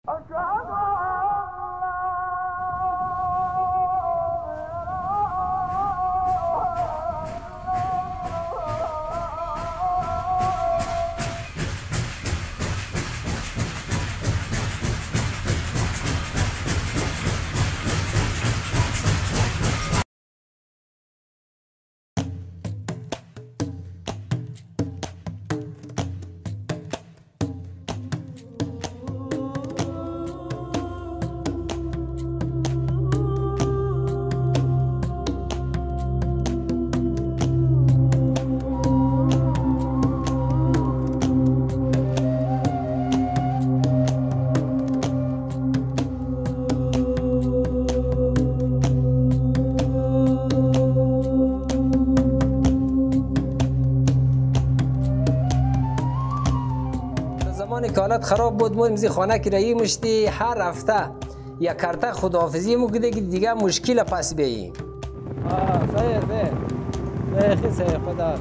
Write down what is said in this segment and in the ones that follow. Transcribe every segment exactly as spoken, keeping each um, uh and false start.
زمانی که حالت خراب بود ما امزی خانه کرایی مشتی هر هفته یک کرته خداحافظی مو کده که دیگه مشکل پس بیاییم. آه صحیح صحیح صحیح خیلی صحیح خداحافظ.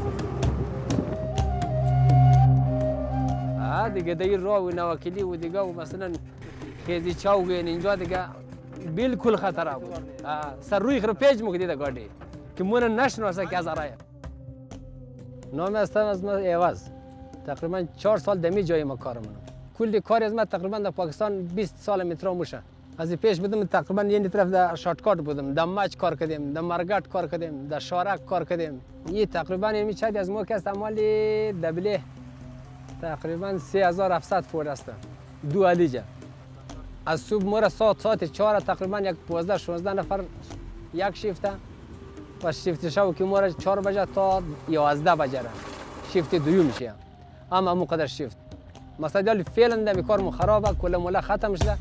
آه دیگه دیگه راه و نواکلی و دیگه و مثلا خیزی چاو گین اینجا دیگه بالکل خطر بود. سر روی خراب پیج مو کده گاڑی که مون نشناسه که از آرایم. نام هستم از ما ایواز. تقریبا چهار سال دمی جای ما کار منم. کلی کاری از من تقریبا در پاکستان بیست سال مترا موشه. از پیش بودم تقریبا یه طرف در شارتکات بودم. در مچ کار کردیم، در مرگات کار کردیم، در شارک کار کردیم. این تقریبا یمی چند از ما که است مال دبله تقریبا سه هزار و هفتصد فور است. دو علیجه. از صبح ما را ساعت ساعت چهار تقریبا یک پانزده شانزده نفر یک شیفته و شیفت شو که ما را چهار بجه تا یازده بجه را شیفت دوم میشه. اما همون قدر شیفت مثلا دل فعلا دمی کارمون خرابه کل مولا ختم شده.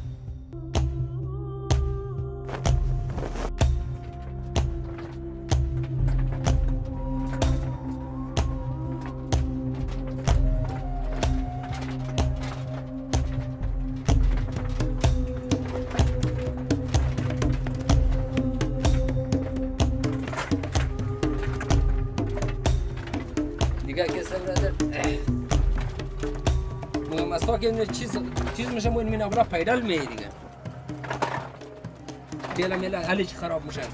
دیگه کسی برادر مستا که این چیز چیز میشه مون مینا برا پیدل می دیگه پیلا میلا حالی چی خراب میشه.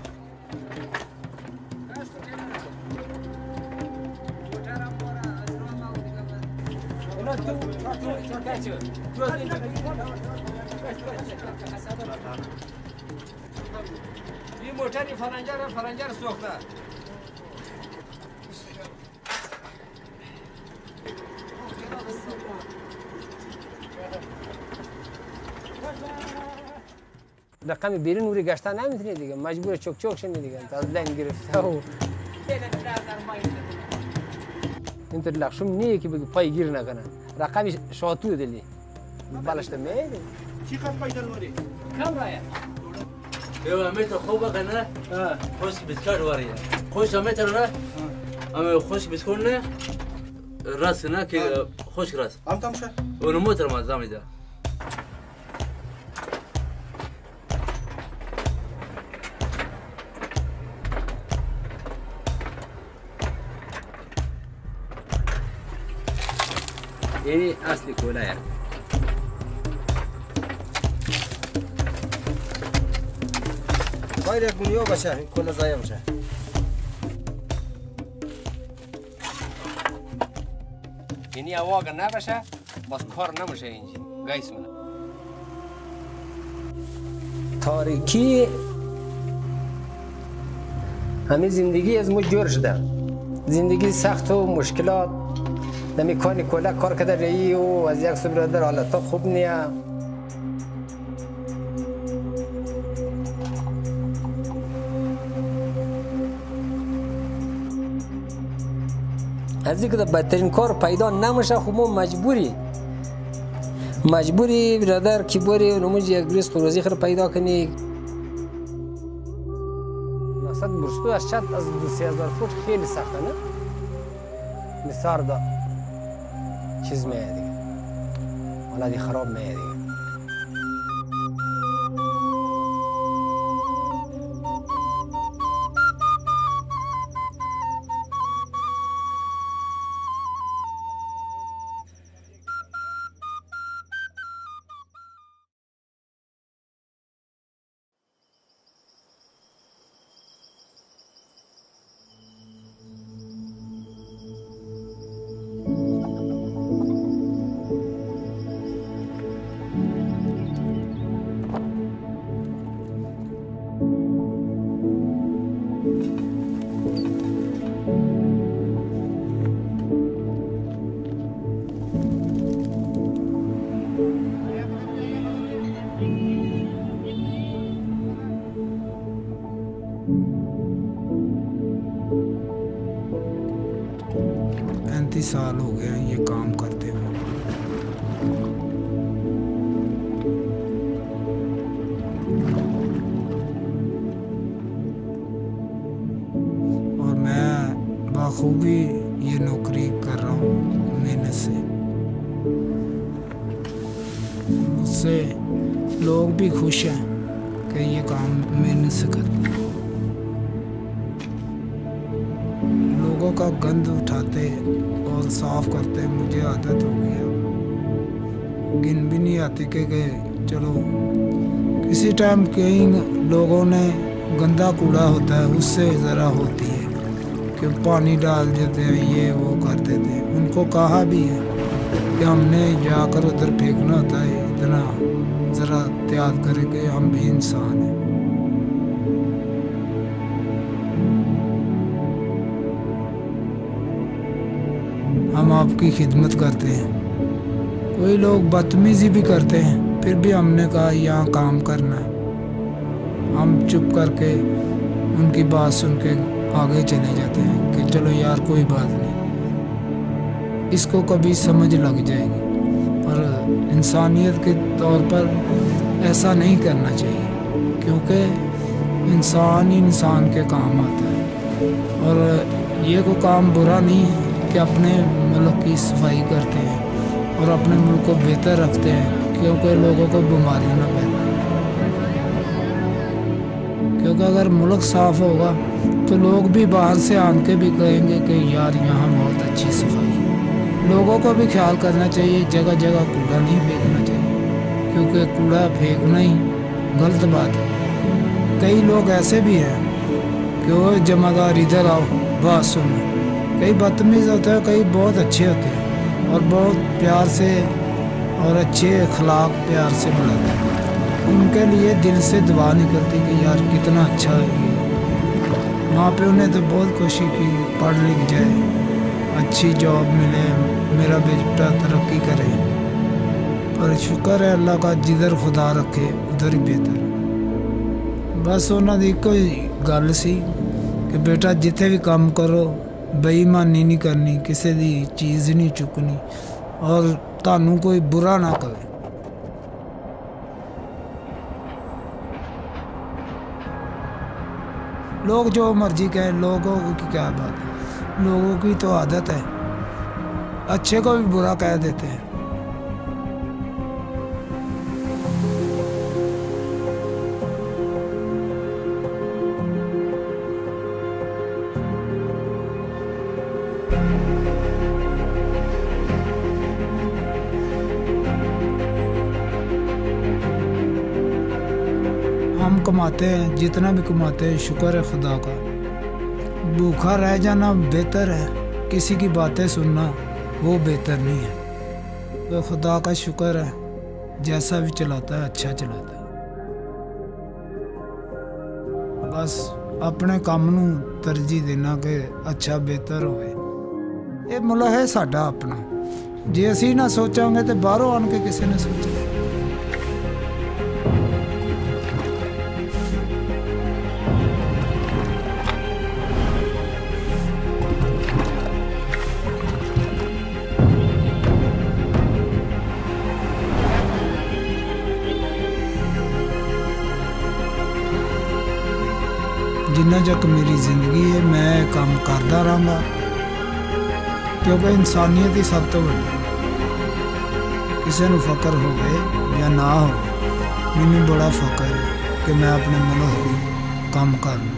این موتری فرنجر فرنجر سوخته. رقم بیرون نوری گشتن نمیتونی دیگه مجبور چوک چوک شنی دیگه تا لنگ گرفته و این تو لخشم نیه که بگی پای گیر نکنه رقم شاتو دلی بالشت میده چی قد پای دلوری کم راه یو امیت خوبه کنه خوش بسکار واریه خوش امیت رو نه اما خوش بسکونه راست نه که خوش راست ام تمشه اونو موتر ما زمیده یعنی اصلی کولایه باید یک بونیو باشه این کوله ضایع باشه. یعنی هوا اگر نباشه باز کار نمیشه اینجا گیس منه. تاریکی همه زندگی از ما جور شده. زندگی سخت و مشکلات نمی کانی کلا کار کرده رایی و از یک سو برادر حالتا خوب نیه. از اینکه بدترین کار پیدا نمیشه خب ما مجبوری مجبوری برادر که بری نموز یک رزق روزی خیر پیدا کنی. مقصد برستو از چت از دو سی هزار فوت خیلی سخته نه؟ مثار دا چیز میه دیگه ولدی خراب میه دیگه. पैंतीस साल हो गए हैं ये काम करते हुए। और मैं बखूबी ये नौकरी कर रहा हूँ मेहनत से। मुझसे लोग भी खुश हैं कि ये काम मेहनत से करते हैं। लोगों का गंद उठाते और साफ करते मुझे आदत हो गई है। गिन भी नहीं आती कि चलो किसी टाइम कई लोगों ने गंदा कूड़ा होता है उससे ज़रा होती है कि पानी डाल देते हैं, ये वो कर देते हैं। उनको कहा भी है कि हमने जाकर उधर फेंकना होता है, इतना ज़रा त्याग करें कि हम भी इंसान हैं। हम आपकी खिदमत करते हैं। कोई लोग बदतमीजी भी करते हैं, फिर भी हमने कहा यहाँ काम करना है। हम चुप करके उनकी बात सुन के आगे चले जाते हैं कि चलो यार कोई बात नहीं, इसको कभी समझ लग जाएगी। पर इंसानियत के तौर पर ऐसा नहीं करना चाहिए, क्योंकि इंसान ही इंसान के काम आता है। और ये कोई काम बुरा नहीं है कि अपने मुल्क की सफाई करते हैं और अपने मुल्क को बेहतर रखते हैं, क्योंकि लोगों को बीमारी ना फैले। क्योंकि अगर मुल्क साफ़ होगा तो लोग भी बाहर से आन के भी कहेंगे कि यार यहाँ बहुत अच्छी सफाई है। लोगों को भी ख्याल करना चाहिए, जगह जगह कूड़ा नहीं फेंकना चाहिए, क्योंकि कूड़ा फेंकना ही गलत बात है। कई लोग ऐसे भी हैं कि वो जमादार इधर आओ बात सुनो। कई बदतमीज होते हैं, कई बहुत अच्छे होते हैं और बहुत प्यार से और अच्छे अखलाक प्यार से बुलाते हैं। उनके लिए दिल से दुआ निकलती कि यार कितना अच्छा है ये। माँ पे उन्हें तो बहुत कोशिश की पढ़ लिख जाए, अच्छी जॉब मिले, मेरा बेटा तरक्की करे। पर शुक्र है अल्लाह का, जिधर खुदा रखे उधर ही बेहतर। बस उन्होंने एक कोई गल सी कि बेटा जिथे भी काम करो बेईमानी नहीं करनी, किसी दी चीज़ नहीं चुकनी और तानू कोई बुरा ना करे। लोग जो मर्जी कहें, लोगों की क्या बात है, लोगों की तो आदत है, अच्छे को भी बुरा कह देते हैं। हम कमाते हैं, जितना भी कमाते हैं शुक्र है खुदा का। भूखा रह जाना बेहतर है, किसी की बातें सुनना वो बेहतर नहीं है। तो खुदा का शुक्र है, जैसा भी चलाता है अच्छा चलाता है। बस अपने काम नू तरजीह देना कि अच्छा बेहतर होवे। ये मुल्क है साडा अपना, जे असी ना सोचांगे तो बाहरों आन के किसी ने सोचा। जिन्ना तक मेरी जिंदगी है मैं काम करता रहूँगा, क्योंकि इंसानियत ही सब तो बड़ी। किसी को फकर होवे या ना हो, मैंने बड़ा फकर है कि मैं अपने मुल्क को काम कर लूँ।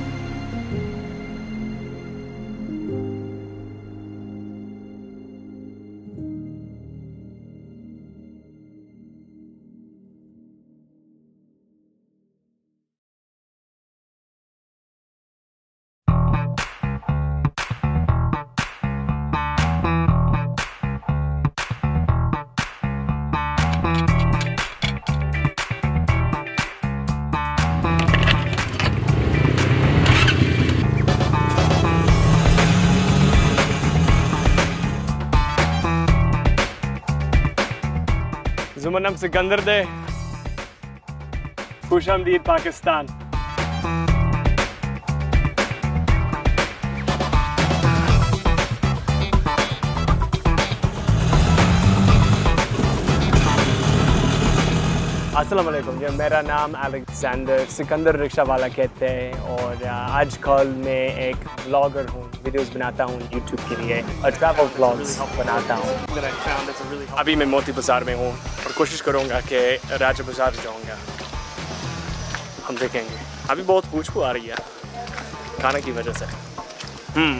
जुमनम सिकंदर दे खुशामदीद पाकिस्तान। अस्सलाम वालेकुम, जी मेरा नाम अलेक्जेंडर सिकंदर रिक्शा वाला कहते हैं और आजकल मैं एक ब्लॉगर हूँ, वीडियोस बनाता हूँ यूट्यूब के लिए और ट्रैवल ब्लॉग्स बनाता हूँ। अभी मैं मोती बाज़ार में हूँ और कोशिश करूँगा कि राजा बाज़ार जाऊँगा, हम देखेंगे। अभी बहुत खुशबू आ रही है खाने की वजह से। हम्म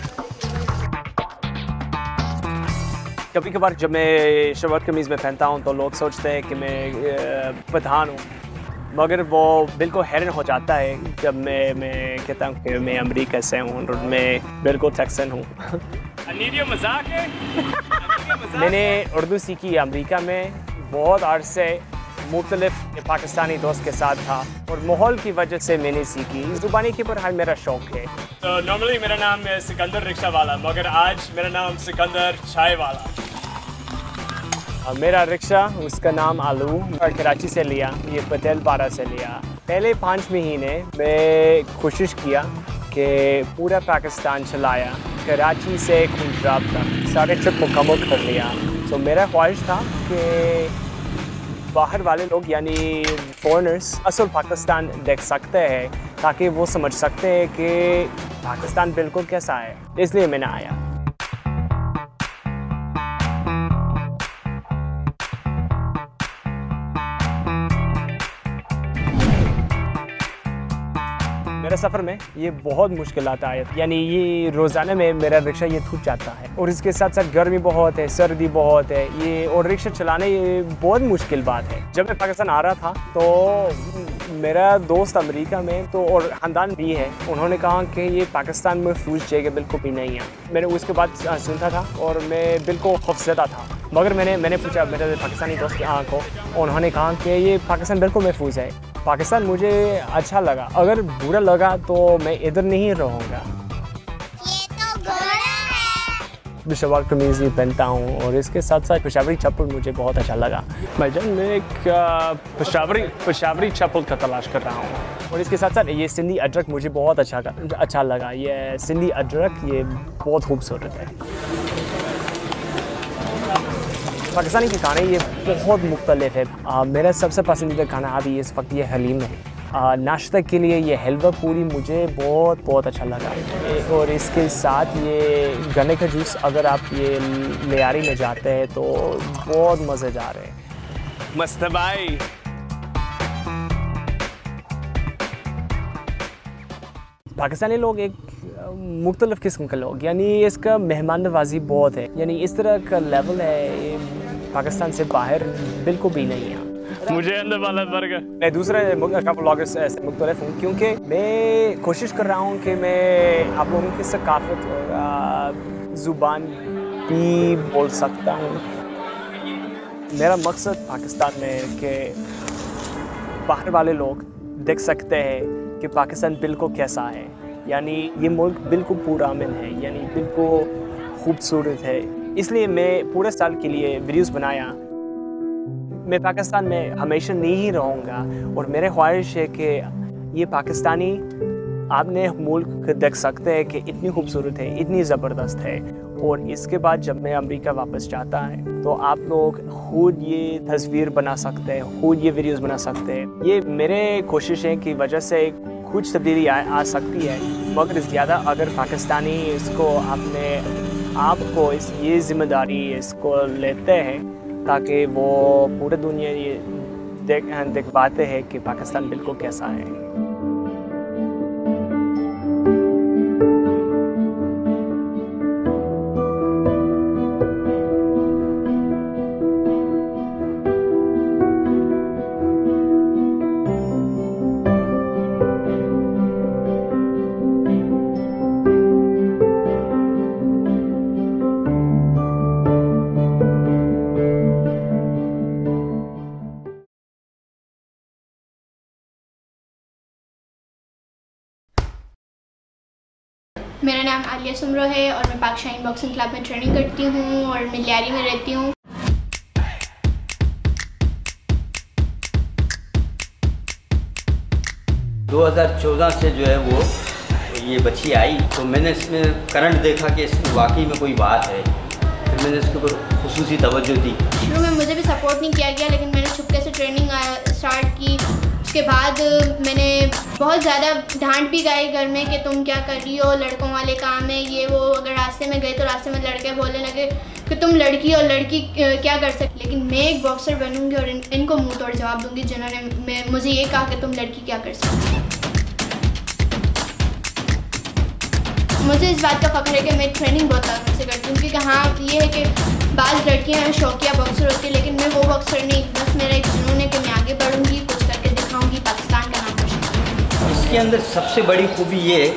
कभी कभार जब मैं शलवार कमीज़ में पहनता हूँ तो लोग सोचते हैं कि मैं पठान हूँ, मगर वो बिल्कुल हैरान हो जाता है जब मैं मैं कहता हूँ कि मैं अमेरिका से हूँ और मैं बिल्कुल टेक्सन हूँ। मजाक है। मैंने उर्दू सीखी अमेरिका में, बहुत अरसे मुख्तलिफ पाकिस्तानी दोस्त के साथ था और माहौल की वजह से मैंने सीखी। ज़ुबानी के पढ़ाई मेरा शौक़ है। तो नॉर्मली मेरा नाम है सिकंदर रिक्शा वाला, मगर आज मेरा नाम सिकंदर चाय वाला। मेरा रिक्शा, उसका नाम आलू, और कराची से लिया, ये पटेल पारा से लिया। पहले पाँच महीने मैं कोशिश किया कि पूरा पाकिस्तान चलाया, कराची से पंजाब तक सारे ट्रिप मुकम्मल कर लिया। तो मेरा ख्वाहिश था कि बाहर वाले लोग यानी फॉरेनर्स असल पाकिस्तान देख सकते हैं, ताकि वो समझ सकते हैं कि पाकिस्तान बिल्कुल कैसा है। इसलिए मैंने आया। मेरे सफ़र में ये बहुत मुश्किल आता है, यानी ये रोज़ाना में मेरा रिक्शा ये थूक जाता है और इसके साथ साथ गर्मी बहुत है, सर्दी बहुत है ये, और रिक्शा चलाने ये बहुत मुश्किल बात है। जब मैं पाकिस्तान आ रहा था तो मेरा दोस्त अमेरिका में तो और ख़ानदान भी है, उन्होंने कहा कि ये पाकिस्तान में महफूज जगह बिल्कुल भी नहीं है। मैंने उसके बाद सुनता था और मैं बिल्कुल खौफज़दा था, मगर मैंने मैंने पूछा मेरे पाकिस्तानी दोस्त को, उन्होंने कहा कि ये पाकिस्तान बिल्कुल महफूज है। पाकिस्तान मुझे अच्छा लगा, अगर बुरा लगा तो मैं इधर नहीं रहूँगा। ये तो घोड़ा है। शलवार कमीज़ भी पहनता हूँ और इसके साथ साथ पेशावरी चप्पल मुझे बहुत अच्छा लगा। भाईजान मैं एक पेशावरी पेशावरी चप्पल का तलाश कर रहा हूँ और इसके साथ साथ ये सिंधी अदरक मुझे बहुत अच्छा अच्छा लगा। ये सिंधी अदरक ये बहुत खूबसूरत है। पाकिस्तानी के खाने ये बहुत मुख्तलिफ है। आ, मेरा सबसे पसंदीदा खाना अभी इस वक्त ये हलीम है। नाश्ता के लिए ये हलवा पूरी मुझे बहुत बहुत अच्छा लगा और इसके साथ ये गन्ने का जूस, अगर आप ये लियारी में जाते हैं तो बहुत मज़ेदार है। मस्त भाई। पाकिस्तानी लोग एक मुख्तलिफ किस्म के लोग, यानी इसका मेहमान नवाजी बहुत है, यानी इस तरह का लेवल है पाकिस्तान से बाहर बिल्कुल भी नहीं है। मुझे अंदर वाला बर्गर। मैं दूसरे ब्लॉगर से मुख्तलिफ हूँ क्योंकि मैं कोशिश कर रहा हूँ कि मैं आप लोगों की सकाफत और ज़ुबान भी बोल सकता हूँ। मेरा मकसद पाकिस्तान में है कि बाहर वाले लोग देख सकते हैं कि पाकिस्तान बिल्कुल कैसा है, यानी ये मुल्क बिल्कुल पुरअमन है, यानी बिल्कुल खूबसूरत है। इसलिए मैं पूरे साल के लिए वीडियोस बनाया। मैं पाकिस्तान में हमेशा नहीं रहूँगा और मेरे ख्वाहिश है कि ये पाकिस्तानी आपने मुल्क देख सकते हैं कि इतनी खूबसूरत है, इतनी ज़बरदस्त है। और इसके बाद जब मैं अमेरिका वापस जाता है तो आप लोग खुद ये तस्वीर बना सकते हैं, खुद ये वीडियोस बना सकते हैं। ये मेरे कोशिशें की वजह से कुछ तब्दीली आ, आ सकती है, मगर ज़्यादा अगर पाकिस्तानी इसको अपने आप को इस ये ज़िम्मेदारी इसको लेते हैं ताकि वो पूरे दुनिया ये देख देख पाते हैं कि पाकिस्तान बिल्कुल कैसा है। मेरा नाम आलिया सुमरो है और मैं पाकिस्तान बॉक्सिंग क्लब में ट्रेनिंग करती हूँ और मैं लियारी में रहती हूँ। दो हज़ार चौदह से जो है वो ये बच्ची आई तो मैंने इसमें करंट देखा कि इसमें वाकई में कोई बात है, फिर मैंने इसके ऊपर खुसूसी तवज्जो दी। शुरू में मुझे भी सपोर्ट नहीं किया गया, लेकिन मैंने छुपके से ट्रेनिंग स्टार्ट की। उसके बाद मैंने बहुत ज़्यादा डांट भी गाई घर में कि तुम क्या कर रही हो, लड़कों वाले काम है ये वो। अगर रास्ते में गए तो रास्ते में लड़के बोलने लगे कि तुम लड़की और लड़की क्या कर सकती। लेकिन मैं एक बॉक्सर बनूंगी और इन, इनको मुंह तोड़ जवाब दूंगी जिन्होंने मुझे ये कहा कि तुम लड़की क्या कर सकती। मुझे इस बात का फ़ख्र है कि मैं ट्रेनिंग बहुत आराम से करती हूँ, क्योंकि हाँ ये है कि बाज़ लड़कियाँ शौकिया बॉक्सर होती है, लेकिन मैं वो बॉक्सर नहीं। बस मेरा एक जुनून है कि मैं आगे बढ़ूँगी, कुछ करके दिखाऊँगी, पाकिस्तान का नाम रोशन करूँगी। इसके अंदर सबसे बड़ी खूबी ये है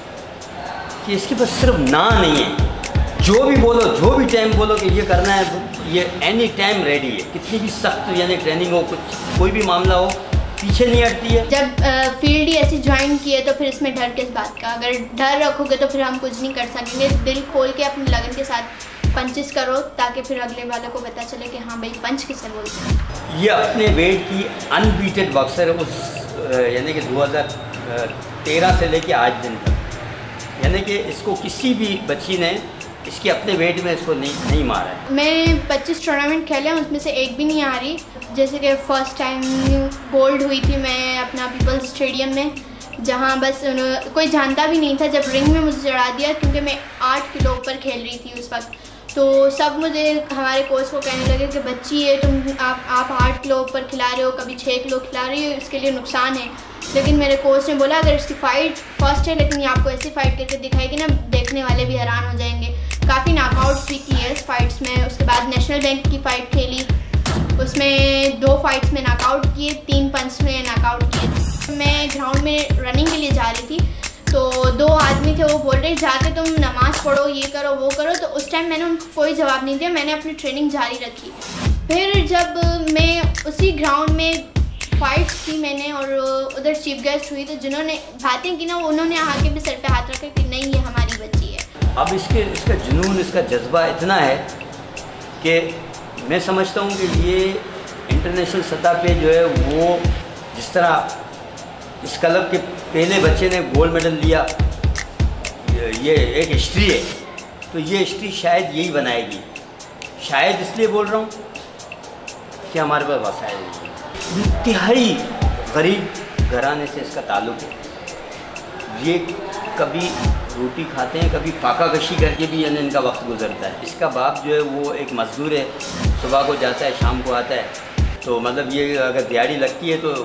कि इसके पास सिर्फ ना नहीं है, जो भी बोलो, जो भी टाइम बोलो कि ये करना है, ये एनी टाइम रेडी है। कितनी भी सख्त यानी ट्रेनिंग हो, कुछ कोई भी मामला हो, पीछे नहीं हटती है। जब फील्ड ही ऐसी ज्वाइन की है तो फिर इसमें डर किस बात का। अगर डर रखोगे तो फिर हम कुछ नहीं कर सकेंगे। दिल खोल के अपनी लगन के साथ पंचेस करो, ताकि फिर अगले वाले को पता चले कि हाँ भाई पंच किसे बोलते हैं। ये अपने वेट की अनबीटेड बॉक्सर है, उस यानी कि दो हज़ार तेरह से लेके आज दिन तक, यानी कि इसको किसी भी बच्ची ने इसके अपने वेट में इसको नहीं नहीं मारा है। मैंने पच्चीस टूर्नामेंट खेले हैं, उसमें से एक भी नहीं आ रही। जैसे कि फ़र्स्ट टाइम गोल्ड हुई थी मैं अपना पीपल्स स्टेडियम में, जहाँ बस कोई जानता भी नहीं था। जब रिंग में मुझे चढ़ा दिया, क्योंकि मैं आठ किलो ऊपर खेल रही थी उस वक्त, तो सब मुझे हमारे कोच को कहने लगे कि बच्ची है तुम, आप आप आठ किलो ऊपर खिला रहे हो, कभी छः किलो खिला रही हो, इसके लिए नुकसान है। लेकिन मेरे कोच ने बोला अगर इसकी फ़ाइट फर्स्ट है, लेकिन ये आपको ऐसी फ़ाइट करके दिखाएगी ना, देखने वाले भी हैरान हो जाएंगे। काफ़ी नॉकआउट्स भी किए इस फाइट्स में। उसके बाद नेशनल बैंक की फ़ाइट खेली, उसमें दो फाइट्स में नॉकआउट किए, तीन पंच में नॉकआउट किए। मैं ग्राउंड में रनिंग के लिए जा रही थी, तो दो आदमी थे, वो बोल रहे जाके तुम नमाज़ पढ़ो, ये करो वो करो। तो उस टाइम मैंने उनको कोई जवाब नहीं दिया, मैंने अपनी ट्रेनिंग जारी रखी। फिर जब मैं उसी ग्राउंड में फाइट्स की मैंने और उधर चीफ गेस्ट हुई, तो जिन्होंने बातें की ना, उन्होंने आके भी सर पे हाथ रखा कि नहीं ये हमारी बच्ची है। अब इसके इसका जुनून, इसका जज्बा इतना है कि मैं समझता हूँ कि ये इंटरनेशनल सतह पे जो है वो, जिस तरह इस क्लब के पहले बच्चे ने गोल्ड मेडल लिया, ये एक हिस्ट्री है, तो ये हिस्ट्री शायद यही बनाएगी। शायद इसलिए बोल रहा हूँ कि हमारे पास वसाइल नहीं है। इंतहाई गरीब घराने से इसका ताल्लुक़ है। ये कभी रोटी खाते हैं, कभी फाका कशी करके भी यानी इनका वक्त गुजरता है। इसका बाप जो है वो एक मज़दूर है, सुबह को जाता है शाम को आता है, तो मतलब ये अगर दिहाड़ी लगती है तो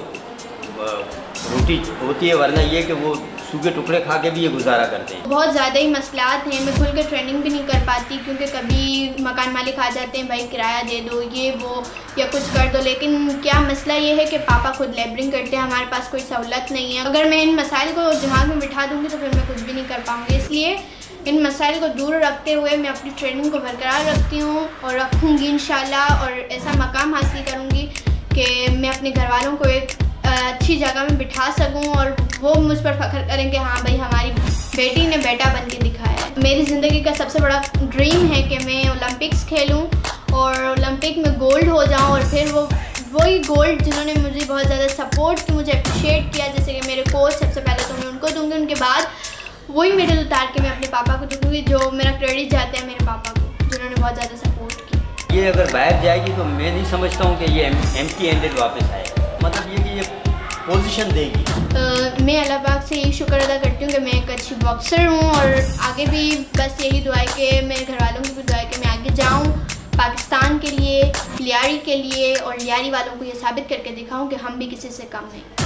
रोटी होती है, वरना ये कि वो सूखे टुकड़े खा के भी ये गुजारा करते हैं। बहुत ज़्यादा ही मसलात हैं, मैं खुल के ट्रेनिंग भी नहीं कर पाती, क्योंकि कभी मकान मालिक आ जाते हैं, भाई किराया दे दो, ये वो या कुछ कर दो। लेकिन क्या मसला ये है कि पापा खुद लेबरिंग करते हैं, हमारे पास कोई सहूलत नहीं है। अगर मैं इन मसाइल को दिमाग में बिठा दूँगी तो फिर मैं कुछ भी नहीं कर पाऊँगी। इसलिए इन मसाइल को दूर रखते हुए मैं अपनी ट्रेनिंग को बरकरार रखती हूँ और रखूँगी इंशाल्लाह, और ऐसा मकाम हासिल करूँगी कि मैं अपने घर वालों को एक अच्छी जगह में बिठा सकूं और वो मुझ पर फख्र करें कि हाँ भाई हमारी बेटी ने बेटा बन के दिखाया है। मेरी ज़िंदगी का सबसे बड़ा ड्रीम है कि मैं ओलंपिक्स खेलूं और ओलंपिक में गोल्ड हो जाऊं, और फिर वो वही गोल्ड जिन्होंने मुझे बहुत ज़्यादा सपोर्ट की, मुझे अप्रिशिएट किया, जैसे कि मेरे कोच, सबसे पहले तो मैं उनको दूँगी, उनके बाद वही मेडल उतार के मैं अपने पापा को दूँगी, जो मेरा क्रेडिट जाता है मेरे पापा को, जिन्होंने बहुत ज़्यादा सपोर्ट की। ये अगर बाहर जाएगी तो मैं नहीं समझता हूँ कि ये एम्प्टी हैंडेड वापस आएगा, मतलब ये कि ये पोजीशन देगी। uh, मैं अल्लाह पाक से यही शुक्र अदा करती हूँ कि मैं एक अच्छी बॉक्सर हूँ, और आगे भी बस यही दुआ है कि मेरे घर वालों की भी दुआ है कि मैं आगे जाऊँ पाकिस्तान के लिए, लियारी के लिए, और लियारी वालों को ये साबित करके दिखाऊँ कि हम भी किसी से कम नहीं।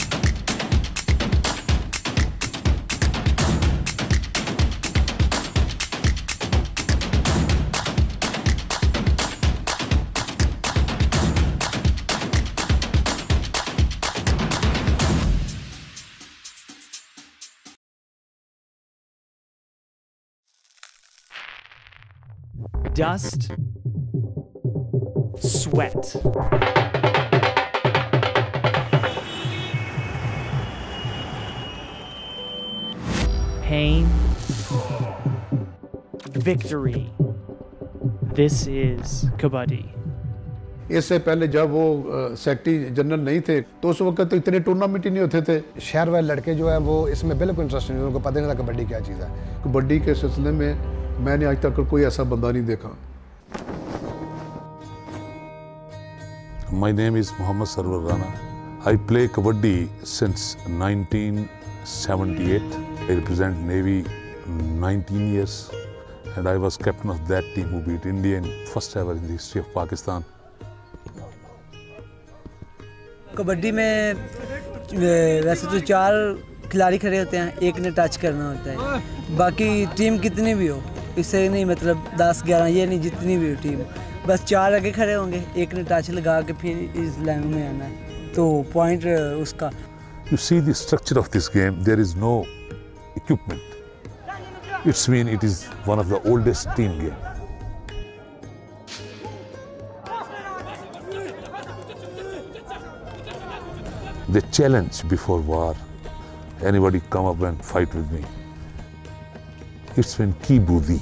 Dust, sweat, pain, victory. This is Kabaddi. इससे पहले जब वो सेक्रेटरी जनरल नहीं थे तो उस वक्त तो इतने टूर्नामेंट ही नहीं होते थे। शहर वाले लड़के जो है वो इसमें बिल्कुल इंटरेस्ट नहीं, उनको पता नहीं था कबड्डी क्या चीज़ है। कबड्डी के सिलसिले में मैंने आज तक कोई ऐसा बंदा नहीं देखा। My name is Mohammad Sarwar Rana. I play kabaddi since nineteen seventy-eight. I represent Navy nineteen years and I was captain of that team who beat India in first ever in the history of Pakistan. Kabaddi में वैसे तो चार खिलाड़ी खड़े होते हैं, एक ने टच करना होता है, बाकी टीम कितनी भी हो, इससे नहीं मतलब दस ग्यारह ये नहीं, जितनी भी हो टीम, बस चार आगे खड़े होंगे, एक ने टच लगा के फिर इस लाइन में आना है तो पॉइंट उसका। You see the structure of this game, there is no equipment. It's mean it is one of the oldest team game. The challenge before war, anybody come up and fight with me. It's been की बुद्धि।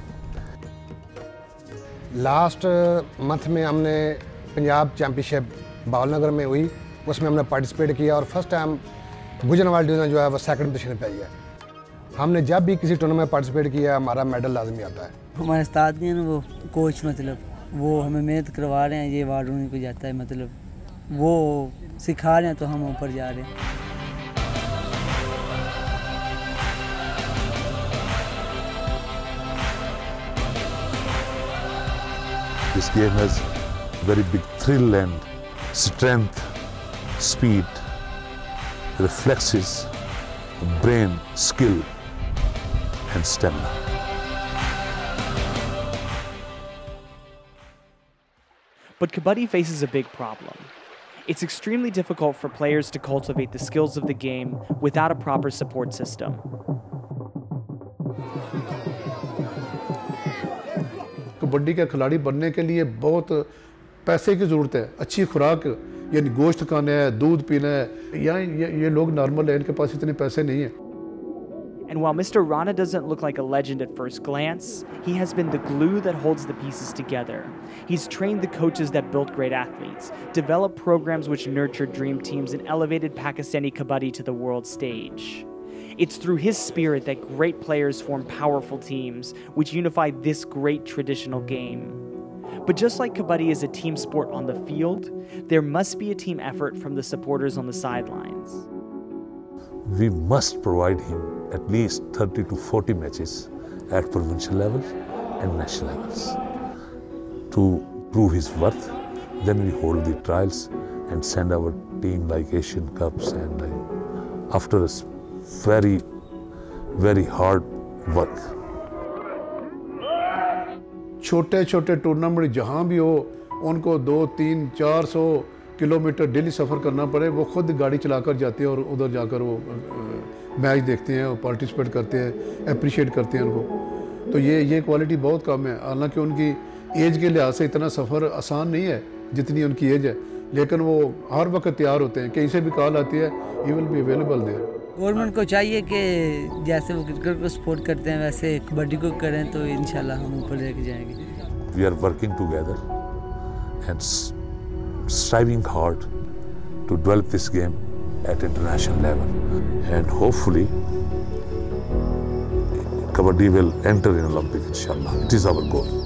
Last month में हमने Punjab championship बावलनगर में हुई, उसमें हमने participate किया और फर्स्ट टाइम गुजरावाल डिवीज़न जो है वो सेकंड पोजीशन पे आई है। हमने जब भी किसी टूर्नामेंट में पार्टिसिपेट किया हमारा मेडल लाजमी आता है। हमारे उस्ताद ने वो कोच मतलब वो हमें मेहनत करवा रहे हैं, ये वार्ड उन्हीं को जाता है, मतलब वो सिखा रहे हैं तो हम ऊपर जा रहे हैं। This game has very big thrill and strength, speed, reflexes, brain, skill and stamina. But kabaddi faces a big problem. It's extremely difficult for players to cultivate the skills of the game without a proper support system. Kabaddi का खिलाड़ी बनने के लिए बहुत पैसे की ज़रूरत है, अच्छी खुराक यानी गोश्त खाना है, दूध पीना है। यहाँ ये, ये लोग नॉर्मल है, इनके पास इतने पैसे नहीं हैं। And while Mister Rana doesn't look like a legend at first glance, he has been the glue that holds the pieces together. He's trained the coaches that built great athletes, developed programs which nurtured dream teams, and elevated Pakistani kabaddi to the world stage. It's through his spirit that great players form powerful teams, which unify this great traditional game. But just like kabaddi is a team sport on the field, there must be a team effort from the supporters on the sidelines. We must provide him at least thirty to forty matches at provincial level and national levels to prove his worth. Then we hold the trials and send our team like Asian Cups and like after a very, very hard work. छोटे छोटे tournament जहाँ भी हो, उनको दो तीन चार सौ किलोमीटर डेली सफ़र करना पड़े, वो खुद गाड़ी चलाकर जाते हैं और उधर जाकर वो मैच देखते हैं और पार्टिसिपेट करते हैं, अप्रिशिएट करते हैं उनको। तो ये ये क्वालिटी बहुत कम है। हालांकि उनकी एज के लिहाज से इतना सफ़र आसान नहीं है जितनी उनकी एज है, लेकिन वो हर वक्त तैयार होते हैं। कहीं से भी कॉल आती है, he will be available there. Government को चाहिए कि जैसे वो क्रिकेट को सपोर्ट करते हैं वैसे कबड्डी को करें तो इंशाल्लाह हम ऊपर लेके जाएंगे। We are working together and striving hard to develop this game at international level, and hopefully kabaddi will enter in Olympic inshallah. It is our goal.